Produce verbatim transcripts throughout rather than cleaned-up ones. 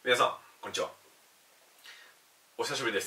皆さんこんにちは。お久しぶりです、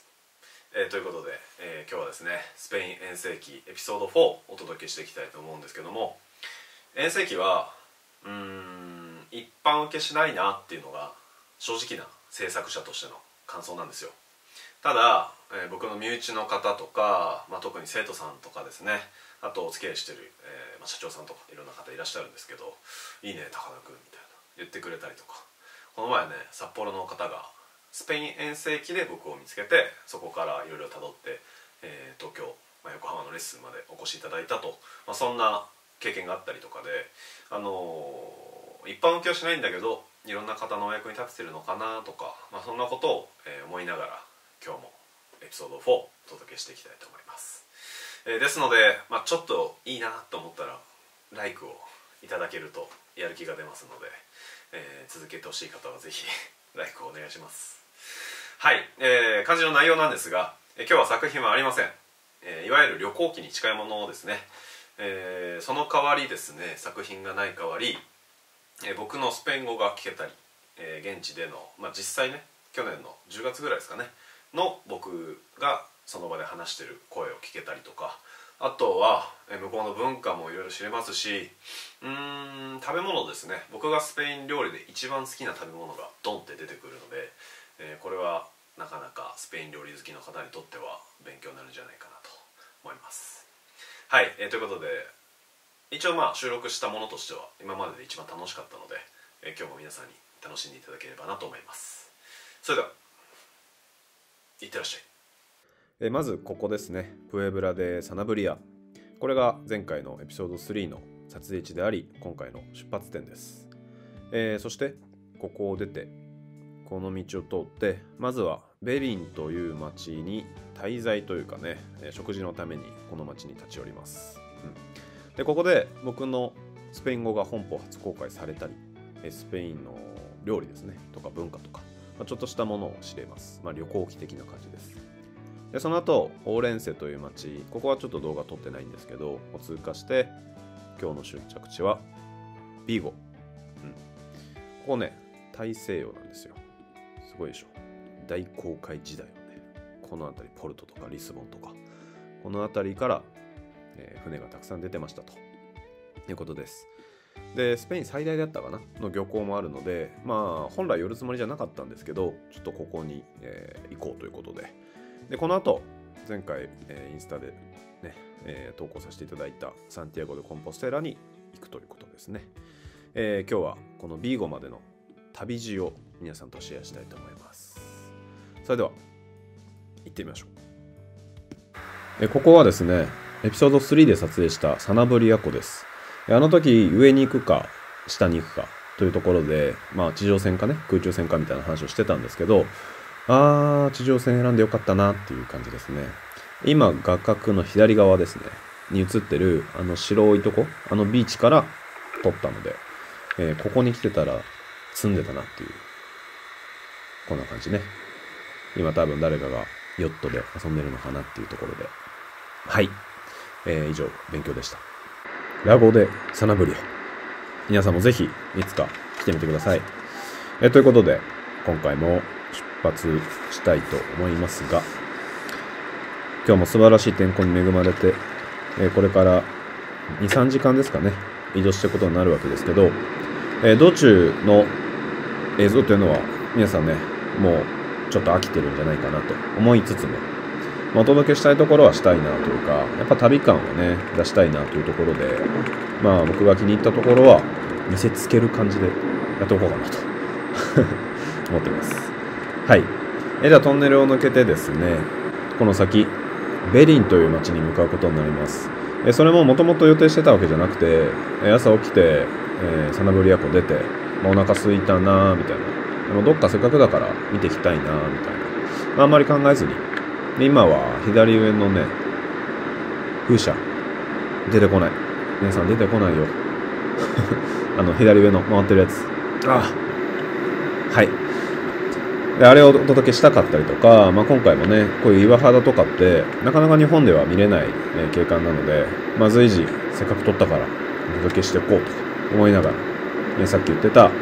えー、ということで、えー、今日はですねスペイン遠征記エピソードフォーをお届けしていきたいと思うんですけども、遠征記はうーん一般受けしないなっていうのが正直な制作者としての感想なんですよ。ただ、えー、僕の身内の方とか、まあ、特に生徒さんとかですね、あとお付き合いしてる、えーまあ、社長さんとかいろんな方いらっしゃるんですけど、いいね高田君みたいな言ってくれたりとか、この前ね札幌の方がスペイン遠征記で僕を見つけて、そこからいろいろたどって、えー、東京、まあ、横浜のレッスンまでお越しいただいたと、まあ、そんな経験があったりとかで、あのー、一般受けはしないんだけどいろんな方のお役に立ててるのかなとか、まあ、そんなことを、えー、思いながら今日もエピソードフォーをお届けしていきたいと思います、えー、ですので、まあ、ちょっといいなと思ったらライクをいただけるとやる気が出ますので、えー、続けてほしい方はぜひライクをお願いします。はい、えー、漢字の内容なんですが、えー、今日は作品はありません、えー、いわゆる旅行記に近いものですね、えー、その代わりですね、作品がない代わり、えー、僕のスペイン語が聞けたり、えー、現地での、まあ、実際ね去年のじゅうがつぐらいですかねの僕がその場で話してる声を聞けたりとか、あとは向こうの文化もいろいろ知れますし、うーん食べ物ですね、僕がスペイン料理で一番好きな食べ物がドンって出てくるので、えー、これはなかなかスペイン料理好きの方にとっては勉強になるんじゃないかなと思います。はい、えー、ということで一応まあ収録したものとしては今までで一番楽しかったので、えー、今日も皆さんに楽しんでいただければなと思います。それではいってらっしゃい。 えまずここですね、プエブラでサナブリア、これが前回のエピソードスリーの撮影地であり今回の出発点です。えー、そしてここを出てこの道を通ってまずはベリンという町に滞在というかね、食事のためにこの町に立ち寄ります、うん、でここで僕のスペイン語が本邦初公開されたり、スペインの料理ですねとか文化とか、まあ、ちょっとしたものを知れます。まあ、旅行記的な感じです。でその後オーレンセという町、ここはちょっと動画撮ってないんですけどを通過して、今日の終着地はビーゴ、うん、ここね大西洋なんですよ。すごいでしょ、大航海時代のね、この辺りポルトとかリスボンとかこの辺りから、えー、船がたくさん出てましたということです。でスペイン最大だったかなの漁港もあるので、まあ本来寄るつもりじゃなかったんですけど、ちょっとここに、えー、行こうということで、でこの後前回、えー、インスタで、ねえー、投稿させていただいたサンティアゴ・でコンポステラに行くということですね。えー、今日はこのビーゴまでの旅路を皆さんとシェアしたいと思います。それでは行ってみましょう。えここはですねエピソードスリーで撮影したサナブリア湖です。あの時上に行くか下に行くかというところで、まあ地上戦かね空中戦かみたいな話をしてたんですけど、あー地上戦選んでよかったなっていう感じですね。今画角の左側ですねに映ってるあの白いとこ、あのビーチから撮ったので、えー、ここに来てたら積んでたなっていう、こんな感じね。今多分誰かがヨットで遊んでるのかなっていうところで、はい、えー、以上勉強でした。ラゴでサナブリア、皆さんもぜひいつか来てみてください。えー、ということで今回も出発したいと思いますが、今日も素晴らしい天候に恵まれて、えー、これからにさんじかんですかね移動していくことになるわけですけど、えー、道中の映像というのは皆さんねもうちょっと飽きてるんじゃないかなと思いつつも、まあ、お届けしたいところはしたいなというか、やっぱ旅感をね出したいなというところで、まあ僕が気に入ったところは見せつける感じでやっておこうかなと思ってます。はい、えではトンネルを抜けてですね、この先ベリンという町に向かうことになります。えそれももともと予定してたわけじゃなくて、朝起きて、えー、サナブリア湖出て、まあ、お腹空いたなーみたいな、でもどっかせっかくだから見てきたいなーみたいな、まあ、あんまり考えずに、で今は左上のね風車出てこない、皆さん出てこないよあの左上の回ってるやつ、あはいであれをお届けしたかったりとか、まあ、今回もねこういう岩肌とかってなかなか日本では見れない、えー、景観なので、まあ、随時せっかく撮ったからお届けしていこうと思いながら、ね、さっき言ってた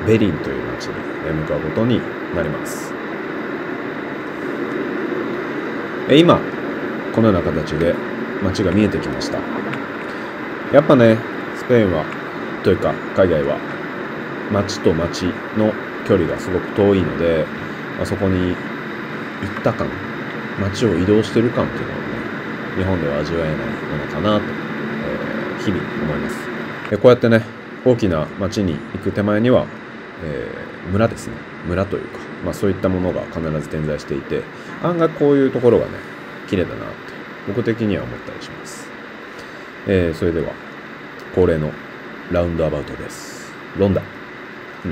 ベリンという町に向かうことになります。今このような形で街が見えてきました。やっぱねスペインはというか海外は街と街の距離がすごく遠いので、まあ、そこに行った感、街を移動してる感っていうのをね日本では味わえないものかなと、えー、日々思います。でこうやってね大きな街に行く手前には、えー、村ですね村というか、まあ、そういったものが必ず点在していて、案外こういうところがね綺麗だなって僕的には思ったりします。えー、それでは恒例のラウンドアバウトです。ロンダ、うん、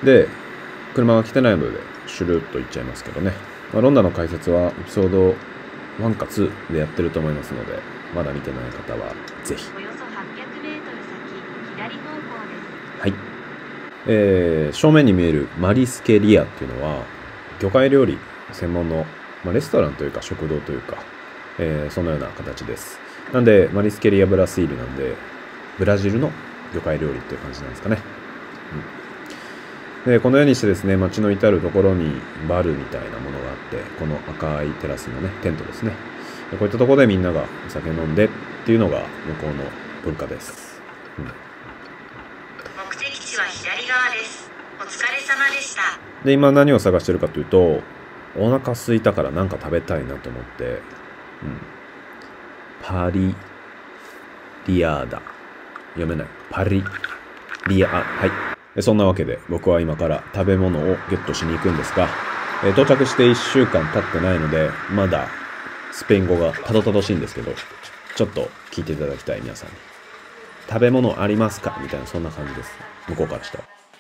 で車が来てないのでシュルッと行っちゃいますけどね、まあ、ロンダの解説はエピソードワンかツーでやってると思いますので、まだ見てない方はぜひ。 およそはっぴゃくメートル先、左方向です。 はい、えー、正面に見えるマリスケリアっていうのは魚介料理専門の、まあ、レストランというか食堂というか、えー、そのような形です。なんでマリスケリアブラシールなんでブラジルの魚介料理っていう感じなんですかね。うん、でこのようにしてですね街の至るところにバルみたいなものがあって、この赤いテラスのねテントですね、でこういったところでみんながお酒飲んでっていうのが向こうの文化です。うん、 目的地は左側です。お疲れ様でした。 で今何を探してるかというと、お腹空いたから何か食べたいなと思って、うん、パリリアーダ読めないパリリア、はい。そんなわけで僕は今から食べ物をゲットしに行くんですが、えー、到着していっしゅうかん経ってないのでまだスペイン語がたどたどしいんですけど、ちょっと聞いていただきたい。皆さんに食べ物ありますかみたいな、そんな感じです。向こうからしたら。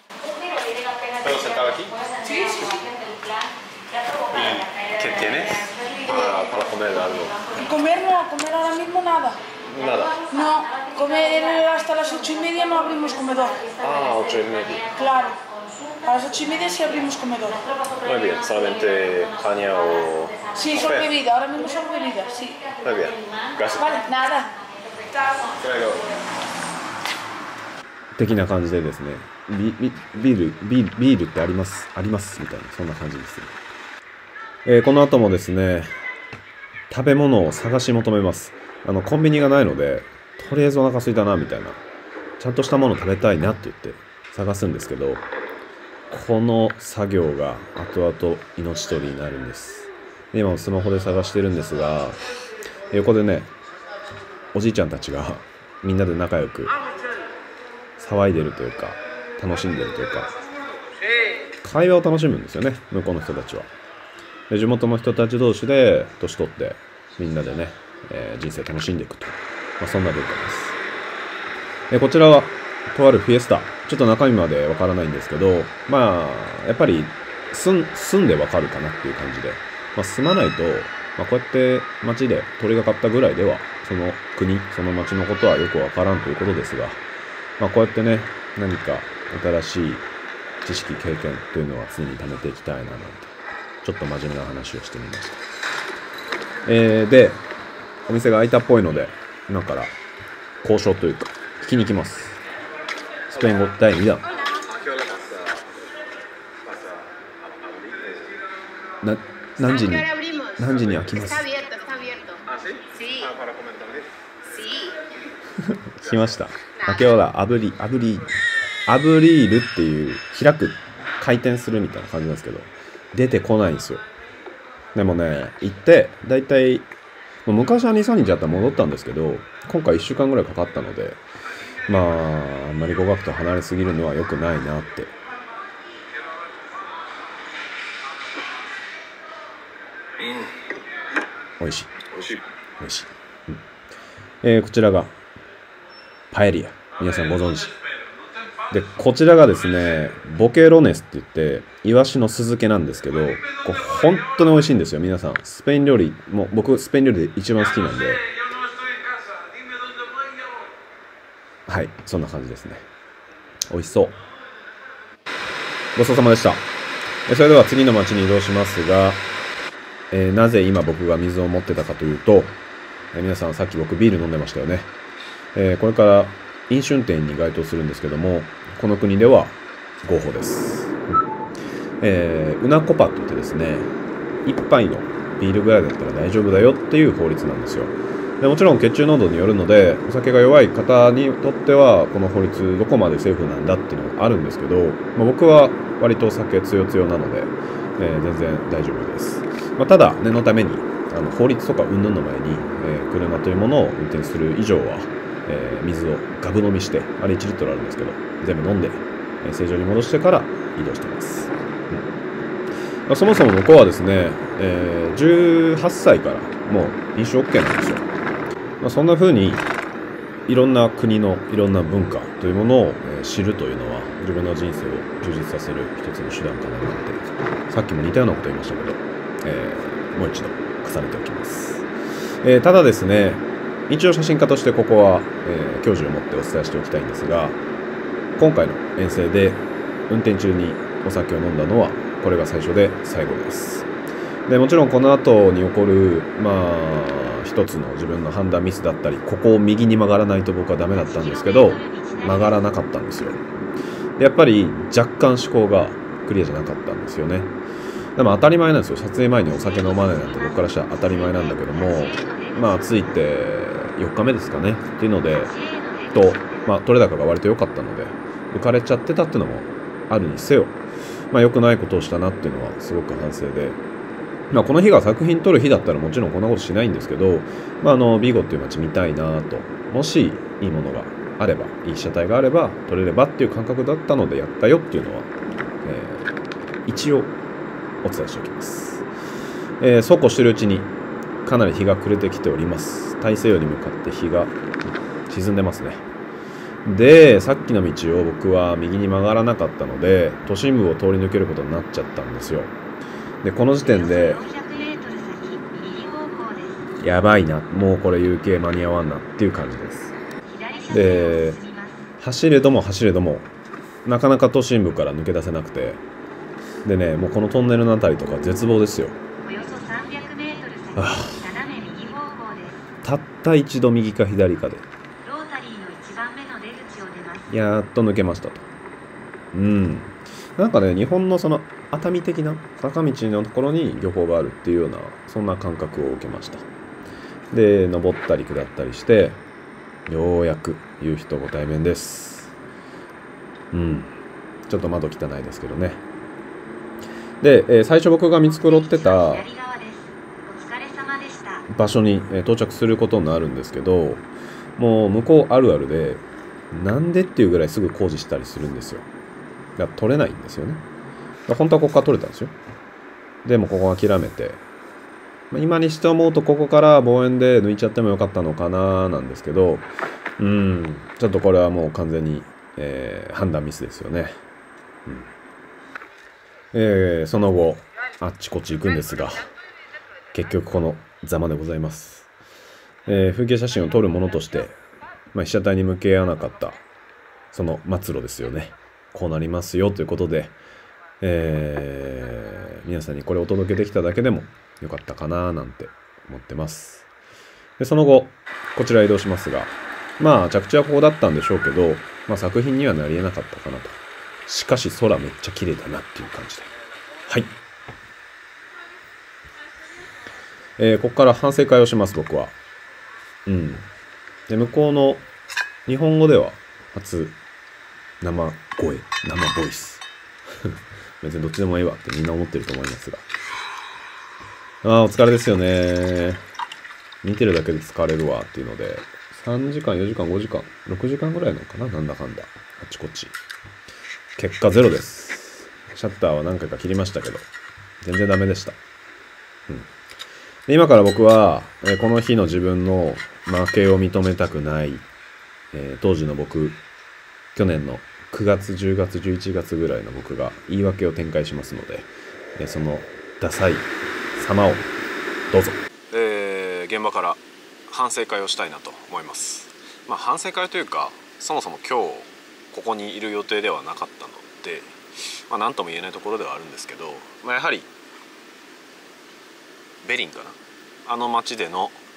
Comer no, comer ahora mismo nada. Nada. No, comer hasta las ocho y media no abrimos comedor. Ah, ocho y media. Claro, a las ocho y media sí abrimos comedor. Muy bien, solamente caña o... Sí, son bebidas, ahora mismo son bebidas, sí. Muy bien, gracias. Vale, nada. 的な感じでですね、ビビビールビールビールってありますありますみたいな、そんな感じですね。えー、この後もですね食べ物を探し求めます。あのコンビニがないのでとりあえずお腹空いたなみたいな、ちゃんとしたもの食べたいなって言って探すんですけど、この作業が後々命取りになるんです。で今もスマホで探してるんですが、横でねおじいちゃんたちがみんなで仲良く騒いでるというか楽しんでるというか会話を楽しむんですよね、向こうの人たちは。で地元の人たち同士で年取ってみんなでね、えー、人生楽しんでいくと、まあ、そんな文化です。でこちらはとあるフィエスタ、ちょっと中身までわからないんですけど、まあやっぱり住ん住んでわかるかなっていう感じで、まあ、住まないと、まあ、こうやって街で通りがかったぐらいではその国その街のことはよくわからんということですが、まあ、こうやってね何か新しい知識経験というのは常に貯めていきたいななんてちょっと真面目な話をしてみました。えー、でお店が開いたっぽいので今から交渉というか聞きに行きます。スペイン語だいにだん。な何時に何時に開きます。来ました。あけおらアブリアブリアブリールっていう開く回転するみたいな感じなんですけど出てこないんですよ。でもね行ってだいたい昔はにさんにちあったら戻ったんですけど、今回いっしゅうかんぐらいかかったので、まああんまり語学と離れすぎるのは良くないなって。美味しい美味しい美味しい、うんえー、こちらがパエリア、皆さんご存知で、こちらがですねボケロネスって言ってイワシの酢漬けなんですけど、これ本当に美味しいんですよ。皆さんスペイン料理もう僕スペイン料理で一番好きなんで、はいそんな感じですね。美味しそう。ごちそうさまでした。それでは次の町に移動しますが、えー、なぜ今僕が水を持ってたかというと、えー、皆さんさっき僕ビール飲んでましたよね。えー、これから飲酒運転に該当するんですけども、この国では合法です、えー、ウナコパって言ってですね、いっぱいのビールぐらいだったら大丈夫だよっていう法律なんですよ。でもちろん血中濃度によるので、お酒が弱い方にとってはこの法律どこまでセーフなんだっていうのがあるんですけど、まあ、僕は割とお酒強強なので、えー、全然大丈夫です、まあ、ただ念のためにあの法律とか云々の前に、えー、車というものを運転する以上は、えー、水をガブ飲みして、あれいちリットルあるんですけど全部飲んで、えー、正常に戻してから移動してます、うんまあ、そもそも僕はですね、えー、じゅうはっさいからもう飲酒 OK なんですよ。まあ、そんな風にいろんな国のいろんな文化というものを、えー、知るというのは自分の人生を充実させる一つの手段かななんて、さっきも似たようなこと言いましたけど、えー、もう一度重ねておきます、えー、ただですね、一応写真家としてここは、えー、矜持を持ってお伝えしておきたいんですが、今回の遠征で運転中にお酒を飲んだのはこれが最初で最後です。でもちろんこの後に起こるまあ一つの自分の判断ミスだったり、ここを右に曲がらないと僕はダメだったんですけど、曲がらなかったんですよ。でやっぱり若干思考がクリアじゃなかったんですよね。でも当たり前なんですよ。撮影前にお酒飲まないなんて僕からしたら当たり前なんだけども、まあついてよっかめですかねっていうのでと、まあ取れ高が割と良かったので浮かれちゃってたっていうのもあるにせよ、まあ良くないことをしたなっていうのはすごく反省で、まあ、この日が作品撮る日だったらもちろんこんなことしないんですけど、まあ、あのビゴっていう街見たいなと、もしいいものがあれば、いい被写体があれば撮れればっていう感覚だったのでやったよっていうのは、えー、一応お伝えしておきます、えー、そうこうしてるうちにかなり日が暮れてきております。大西洋に向かって日が沈んでますね。でさっきの道を僕は右に曲がらなかったので都心部を通り抜けることになっちゃったんですよ。でこの時点でやばいな、もうこれ有形間に合わんなっていう感じです。で走れども走れどもなかなか都心部から抜け出せなくて、でねもうこのトンネルのあたりとか絶望ですよ。はあ、たった一度右か左かでやっと抜けましたと。うんなんかね日本のその熱海的な坂道のところに漁港があるっていうようなそんな感覚を受けました。で登ったり下ったりしてようやく夕日とご対面です。うんちょっと窓汚いですけどね。で、えー、最初僕が見繕ってた場所に、えー、到着することになるんですけど、もう向こうあるあるでなんでっていうぐらいすぐ工事したりするんですよ。だから取れないんですよね。本当はここから取れたんですよ。でもここ諦めて、今にして思うとここから望遠で抜いちゃってもよかったのかななんですけど、うんちょっとこれはもう完全に、えー、判断ミスですよね、うんえー、その後あっちこっち行くんですが結局このざまでございます、えー、風景写真を撮るものとして、まあ、被写体に向け合わなかったその末路ですよね。こうなりますよということで、えー、皆さんにこれをお届けできただけでもよかったかななんて思ってます。でその後こちらへ移動しますが、まあ着地はここだったんでしょうけど、まあ、作品にはなり得なかったかなと。しかし空めっちゃ綺麗だなっていう感じで、はい、えー、ここから反省会をします僕は。うんで向こうの日本語では初生声生ボイス別にどっちでもいいわってみんな思ってると思いますが、ああお疲れですよね。見てるだけで疲れるわっていうのでさんじかんよじかんごじかんろくじかんぐらいなのかな、なんだかんだあっちこっち結果ゼロです。シャッターは何回か切りましたけど全然ダメでした、うん、で今から僕は、えー、この日の自分の負けを認めたくない、えー、当時の僕去年のくがつじゅうがつじゅういちがつぐらいの僕が言い訳を展開しますので、えー、そのダサい様をどうぞ。えー、現場から反省会をしたいなと思います。まあ反省会というかそもそも今日ここにいる予定ではなかったので、まあ、何とも言えないところではあるんですけど、まあ、やはりベリンかな、あの街での、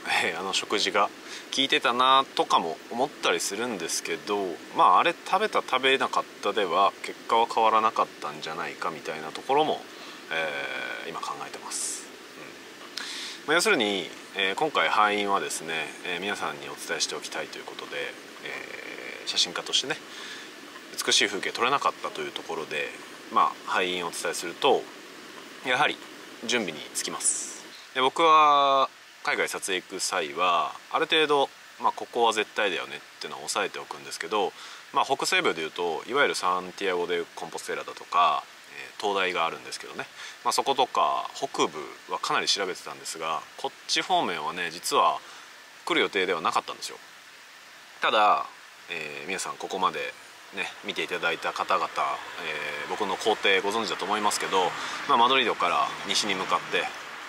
えー、あの食事が効いてたなとかも思ったりするんですけど、まああれ食べた食べなかったでは結果は変わらなかったんじゃないかみたいなところも、えー、今考えてます。うんまあ、要するに、えー、今回敗因はですね、えー、皆さんにお伝えしておきたいということで、えー、写真家としてね美しい風景撮れなかったというところで、まあ敗因をお伝えするとやはり準備につきます。で僕は海外撮影行く際はある程度、まあ、ここは絶対だよねっていうのは押さえておくんですけど、まあ、北西部でいうといわゆるサンティアゴ・デ・コンポステラだとか、えー、灯台があるんですけどね、まあ、そことか北部はかなり調べてたんですが、こっち方面はね実は来る予定ではなかったんですよ。ただ、えー、皆さんここまでね、見ていただいた方々、えー、僕の工程ご存知だと思いますけど、まあ、マドリードから西に向かって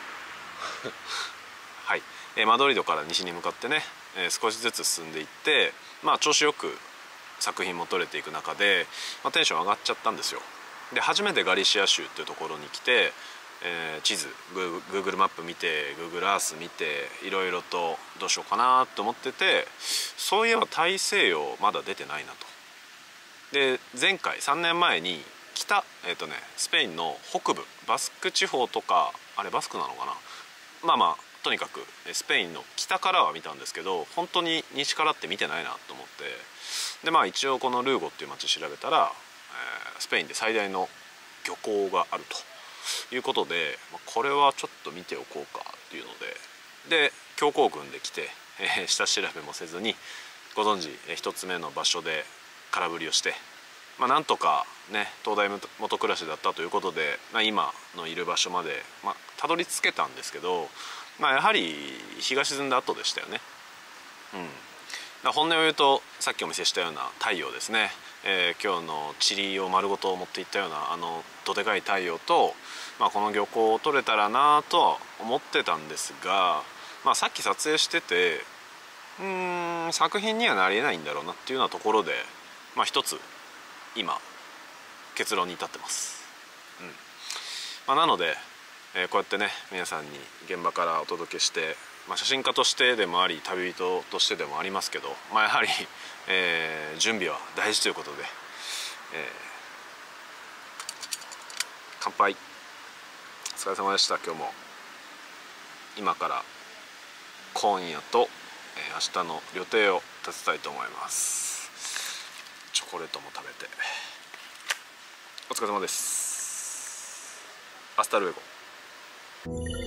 はい、えー、マドリードから西に向かってね、えー、少しずつ進んでいって、まあ、調子よく作品も撮れていく中で、まあ、テンション上がっちゃったんですよ。で初めてガリシア州っていうところに来て、えー、地図 Google マップ見て Google Earth 見ていろいろとどうしようかなと思ってて、そういえば大西洋まだ出てないなと。で前回さんねんまえに北、えーとね、スペインの北部バスク地方とか、あれバスクなのかな、まあまあとにかくスペインの北からは見たんですけど、本当に西からって見てないなと思って、でまあ一応このルーゴっていう町調べたら、えー、スペインで最大の漁港があるということで、これはちょっと見ておこうかっていうので、で強行軍で来て、えー、下調べもせずにご存知一つ目の場所で空振りをして、まあ、なんとかね灯台元暮らしだったということで、まあ、今のいる場所まで、まあ、たどり着けたんですけど、まあ、やはり日が沈んだ後でしたよね。うん、本音を言うとさっきお見せしたような太陽ですね、えー、今日の塵を丸ごと持っていったようなあのどでかい太陽と、まあ、この漁港を撮れたらなとは思ってたんですが、まあ、さっき撮影しててうーん作品にはなりえないんだろうなっていうようなところで、まあ、一つ今結論に至ってます。うんまあ、なので、えー、こうやってね皆さんに現場からお届けして、まあ、写真家としてでもあり旅人としてでもありますけど、まあ、やはり、えー、準備は大事ということで、えー、乾杯。お疲れ様でした。今日も今から今夜と、えー、明日の予定を立てたいと思います。チョコレートも食べてお疲れ様です。アスタルエゴ。